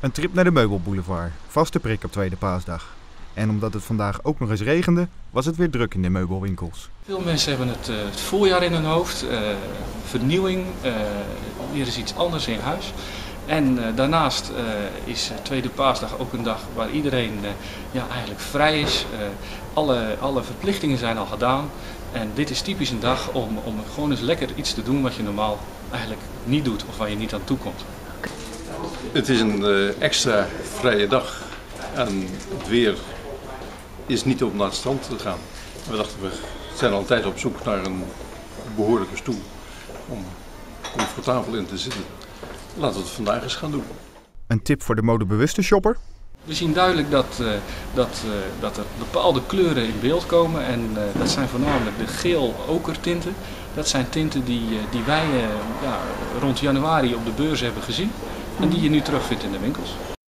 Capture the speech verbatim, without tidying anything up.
Een trip naar de meubelboulevard, vaste prik op tweede paasdag. En omdat het vandaag ook nog eens regende, was het weer druk in de meubelwinkels. Veel mensen hebben het, uh, het voorjaar in hun hoofd, uh, vernieuwing, uh, weer eens iets anders in huis. En uh, daarnaast uh, is tweede paasdag ook een dag waar iedereen uh, ja, eigenlijk vrij is. Uh, alle, alle verplichtingen zijn al gedaan. En dit is typisch een dag om, om gewoon eens lekker iets te doen wat je normaal eigenlijk niet doet of waar je niet aan toe komt. Het is een uh, extra vrije dag en het weer is niet om naar het strand te gaan. We dachten, we zijn altijd op zoek naar een behoorlijke stoel om comfortabel in te zitten. Laten we het vandaag eens gaan doen. Een tip voor de modebewuste shopper? We zien duidelijk dat, uh, dat, uh, dat er bepaalde kleuren in beeld komen en uh, dat zijn voornamelijk de geel-okertinten. Dat zijn tinten die, uh, die wij uh, ja, rond januari op de beurs hebben gezien en die je nu terugvindt in de winkels.